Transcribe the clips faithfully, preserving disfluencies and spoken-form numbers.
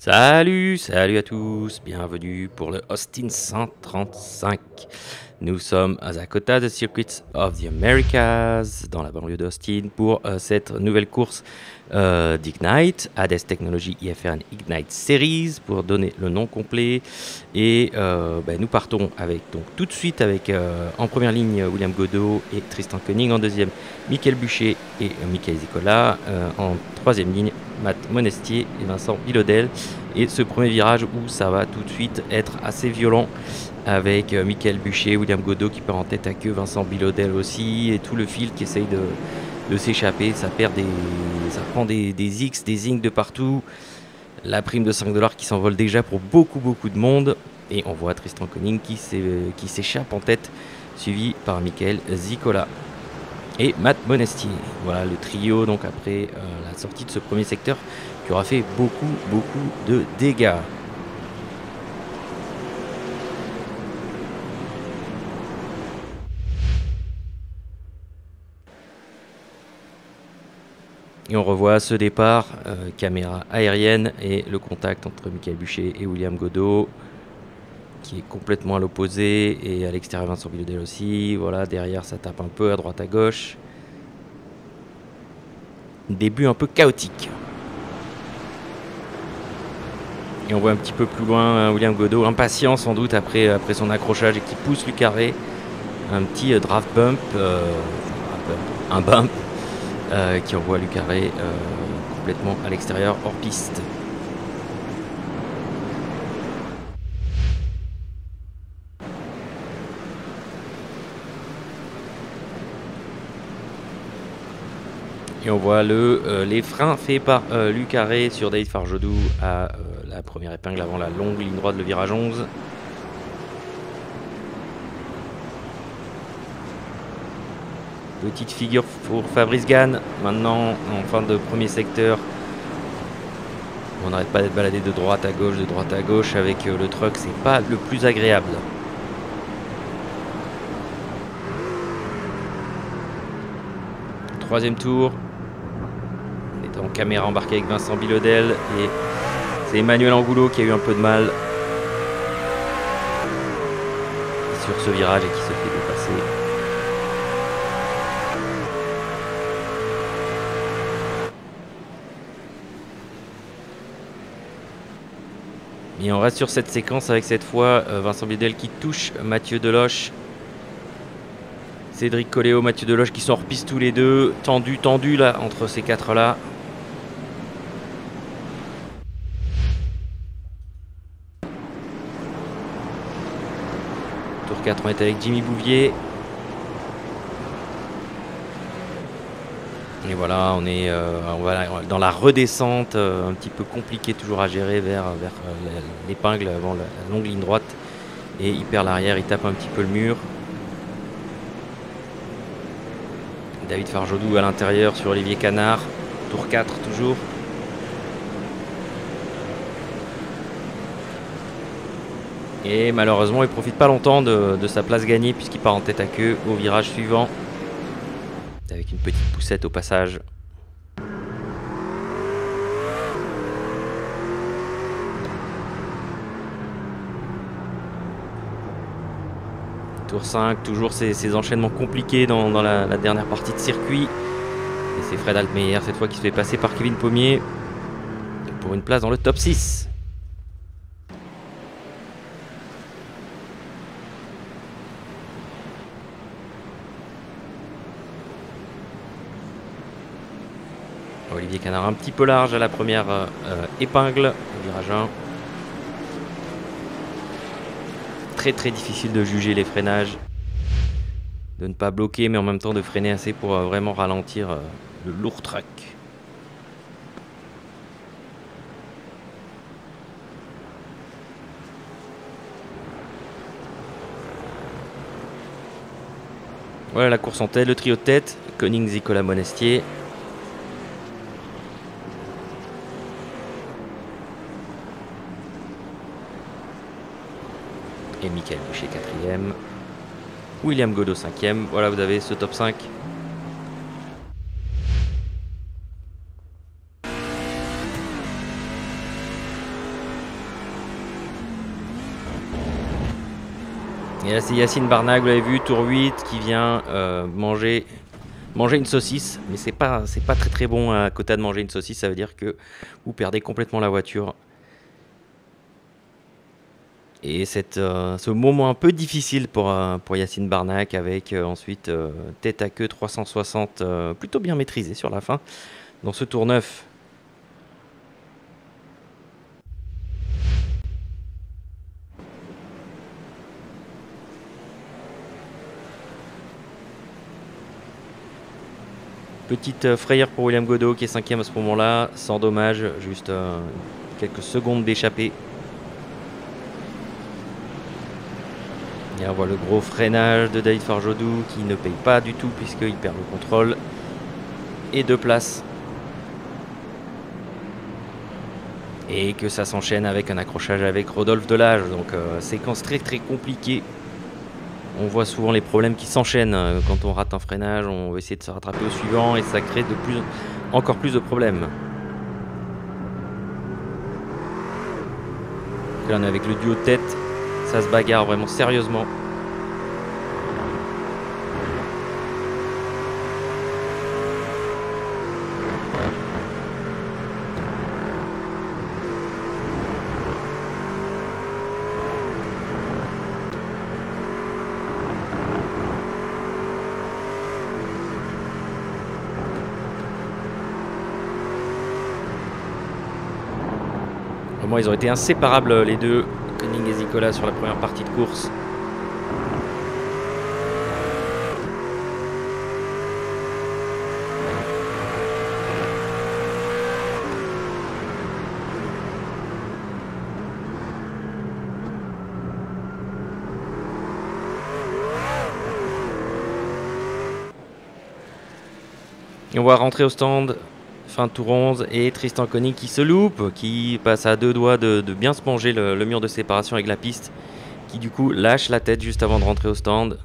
Salut, salut à tous, bienvenue pour le Austin cent trente-cinq. Nous sommes à Dakota de Circuits of the Americas, dans la banlieue d'Austin, pour euh, cette nouvelle course euh, d'Ignite, Hades Technology I F R N Ignite Series, pour donner le nom complet. Et euh, ben, nous partons avec, donc, tout de suite avec, euh, en première ligne, William Godot et Tristan Koenig, en deuxième, Michael Bucher et euh, Michael Zicola, euh, en troisième ligne, Matt Monestier et Vincent Bilodel. Et ce premier virage où ça va tout de suite être assez violent, avec euh, Michael Bucher, William Godot qui part en tête à queue, Vincent Bilodel aussi, et tout le fil qui essaye de, de s'échapper. Ça perd des, ça prend des, des X, des zincs de partout. La prime de cinq dollars qui s'envole déjà pour beaucoup beaucoup de monde. Et on voit Tristan Koenig qui s'échappe en tête, suivi par Michael Zicola et Matt Monestier. Voilà le trio donc après euh, la sortie de ce premier secteur qui aura fait beaucoup beaucoup de dégâts. Et on revoit ce départ, euh, caméra aérienne et le contact entre Michael Bucher et William Godot qui est complètement à l'opposé, et à l'extérieur Vincent Bilodel aussi. Voilà, derrière ça tape un peu à droite à gauche. Début un peu chaotique. Et on voit un petit peu plus loin hein, William Godot, impatient sans doute après, après son accrochage, et qui pousse Luc Carré. Un petit euh, draft bump, euh, un bump euh, qui envoie Luc Carré euh, complètement à l'extérieur, hors piste. Et on voit le, euh, les freins faits par euh, Luc Carré sur David Farjodou à euh, la première épingle avant la longue ligne droite, le virage onze. Petite figure pour Fabrice Gann, maintenant en fin de premier secteur. On n'arrête pas d'être baladé de droite à gauche, de droite à gauche avec euh, le truck, c'est pas le plus agréable. Troisième tour. On est en caméra embarquée avec Vincent Bilodel et c'est Emmanuel Angoulot qui a eu un peu de mal sur ce virage et qui se fait dépasser. Et on reste sur cette séquence avec cette fois euh, Vincent Bilodel qui touche Mathieu Deloche. Cédric Coléo, Mathieu Deloche qui sont hors piste tous les deux. Tendu, tendu là, entre ces quatre là. Tour quatre, on est avec Jimmy Bouvier. Et voilà, on est euh, voilà, dans la redescente, euh, un petit peu compliqué toujours à gérer vers, vers euh, l'épingle avant la, la longue ligne droite. Et il perd l'arrière, il tape un petit peu le mur. David Farjodou à l'intérieur sur Olivier Canard. Tour quatre toujours. Et malheureusement, il ne profite pas longtemps de, de sa place gagnée puisqu'il part en tête à queue au virage suivant. Avec une petite poussette au passage. Tour cinq, toujours ces, ces enchaînements compliqués dans, dans la, la dernière partie de circuit. Et c'est Fred Altmeyer cette fois qui se fait passer par Kevin Pommier pour une place dans le top six. Olivier Canard un petit peu large à la première euh, épingle, virage un. Très très difficile de juger les freinages, de ne pas bloquer mais en même temps de freiner assez pour euh, vraiment ralentir euh, le lourd truck. Voilà la course en tête, le trio de tête, Koenig, Zicola, Monestier. Et Michael Boucher quatrième. William Godot cinquième. Voilà, vous avez ce top cinq. Et là c'est Yacine Barnac, vous l'avez vu, tour huit, qui vient euh, manger, manger une saucisse. Mais c'est pas, c'est pas très très bon à côté de manger une saucisse, ça veut dire que vous perdez complètement la voiture. Et cette, euh, ce moment un peu difficile pour, euh, pour Yacine Barnac avec euh, ensuite euh, tête à queue trois cent soixante euh, plutôt bien maîtrisé sur la fin dans ce tour neuf. Petite frayeur pour William Godot qui est cinquième à ce moment-là, sans dommage, juste euh, quelques secondes d'échappée. Et on voit le gros freinage de David Farjodou qui ne paye pas du tout puisqu'il perd le contrôle. Et deux places. Et que ça s'enchaîne avec un accrochage avec Rodolphe Delage. Donc euh, séquence très très compliquée. On voit souvent les problèmes qui s'enchaînent quand on rate un freinage. On va essayer de se rattraper au suivant et ça crée de plus, encore plus de problèmes. Là on est avec le duo de tête. Ça se bagarre vraiment sérieusement. Vraiment, ils ont été inséparables les deux, Koenig et Zicola, sur la première partie de course. Et on va rentrer au stand. Fin de tour onze et Tristan Koenig qui se loupe, qui passe à deux doigts de, de bien se manger le, le mur de séparation avec la piste, qui du coup lâche la tête juste avant de rentrer au stand.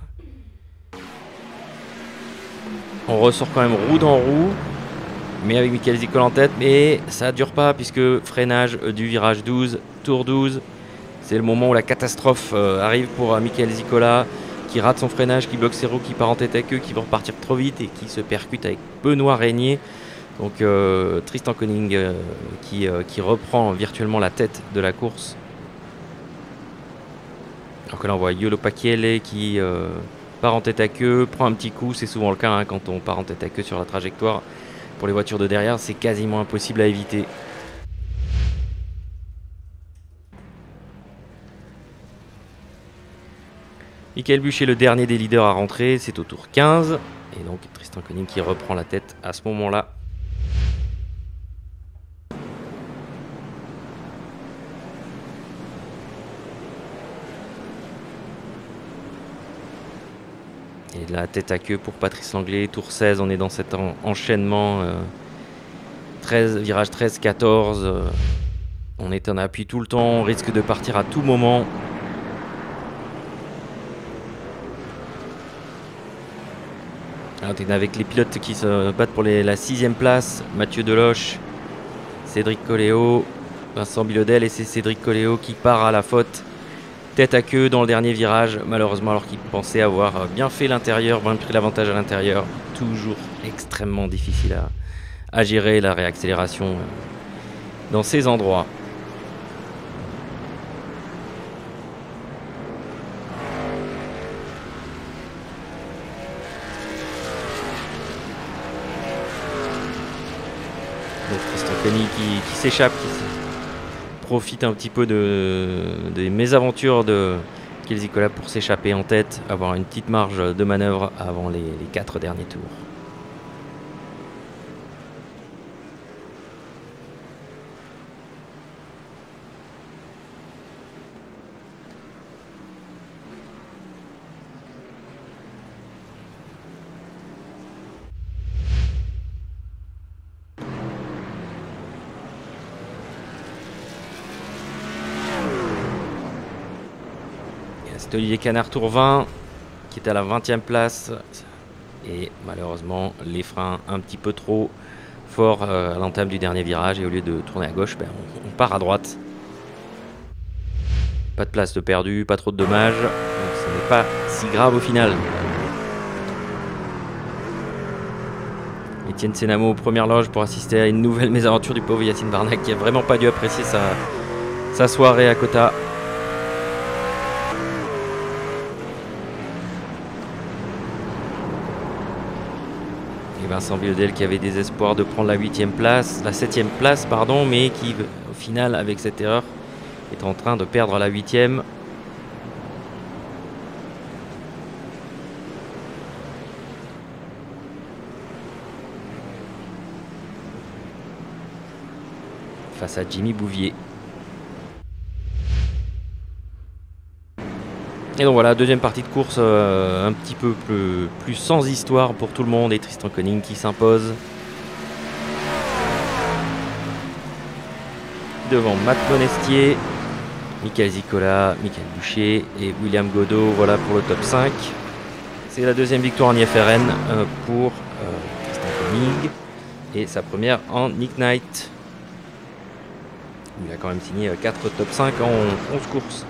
On ressort quand même roue dans roue, mais avec Michael Zicola en tête, mais ça dure pas puisque freinage du virage douze, tour douze, c'est le moment où la catastrophe euh, arrive pour euh, Michael Zicola, qui rate son freinage, qui bloque ses roues, qui part en tête à queue, qui va repartir trop vite et qui se percute avec Benoît Régnier. Donc euh, Tristan Koenig euh, qui, euh, qui reprend virtuellement la tête de la course. Alors que là on voit Yolo Pakiele qui euh, part en tête à queue, prend un petit coup, c'est souvent le cas hein, quand on part en tête à queue sur la trajectoire. Pour les voitures de derrière, c'est quasiment impossible à éviter. Michael Busch est le dernier des leaders à rentrer, c'est au tour quinze. Et donc Tristan Koenig qui reprend la tête à ce moment-là. Et la tête à queue pour Patrice Langlais, tour seize, on est dans cet en enchaînement. Euh, treize, virage treize quatorze. Euh, on est en appui tout le temps, on risque de partir à tout moment. Alors, on est avec les pilotes qui se battent pour les, la sixième place. Mathieu Deloche, Cédric Coléo, Vincent Bilodel, et c'est Cédric Coléo qui part à la faute. Tête à queue dans le dernier virage, malheureusement, alors qu'il pensait avoir bien fait l'intérieur, bien pris l'avantage à l'intérieur. Toujours extrêmement difficile à, à gérer la réaccélération dans ces endroits. Donc Tristan Koenig qui, qui s'échappe, qui profite un petit peu de, des mésaventures de Michael Zicola pour s'échapper en tête, avoir une petite marge de manœuvre avant les, les quatre derniers tours. C'est Olivier Canard, tour vingt, qui est à la vingtième place. Et malheureusement, les freins un petit peu trop forts euh, à l'entame du dernier virage. Et au lieu de tourner à gauche, ben, on, on part à droite. Pas de place de perdu, pas trop de dommages. Donc n'est pas si grave au final. Étienne Senamo, première loge pour assister à une nouvelle mésaventure du pauvre Yacine Barnac qui a vraiment pas dû apprécier sa, sa soirée à Kota. Et Vincent Biodel qui avait des espoirs de prendre la huitième place, la septième place pardon, mais qui au final avec cette erreur est en train de perdre la huitième. Face à Jimmy Bouvier. Et donc voilà, deuxième partie de course euh, un petit peu plus, plus sans histoire pour tout le monde et Tristan Koenig qui s'impose. Devant Matt Monestier, Michael Zicola, Michael Boucher et William Godot, voilà pour le top cinq. C'est la deuxième victoire en I F R N euh, pour euh, Tristan Koenig et sa première en Nick Knight. Il a quand même signé quatre top cinq en onze courses.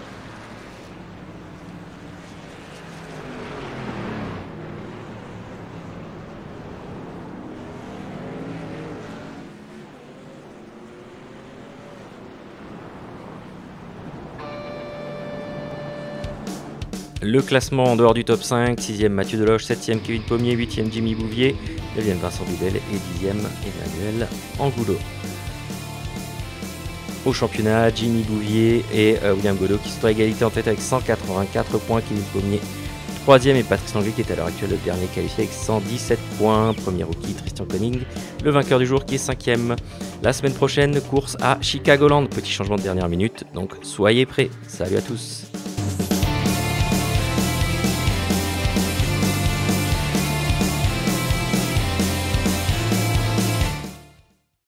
Le classement en dehors du top cinq, sixième Mathieu Deloche, septième Kevin Pommier, huitième Jimmy Bouvier, neuvième Vincent Bidel et dixième Emmanuel Angoulot. Au championnat, Jimmy Bouvier et euh, William Godot qui sont à égalité en tête avec cent quatre-vingt-quatre points, Kevin Pommier troisième et Patrice Langlais qui est à l'heure actuelle le dernier qualifié avec cent dix-sept points. Premier rookie, Tristan Koenig, le vainqueur du jour qui est cinquième. La semaine prochaine, course à Chicagoland, petit changement de dernière minute, donc soyez prêts. Salut à tous.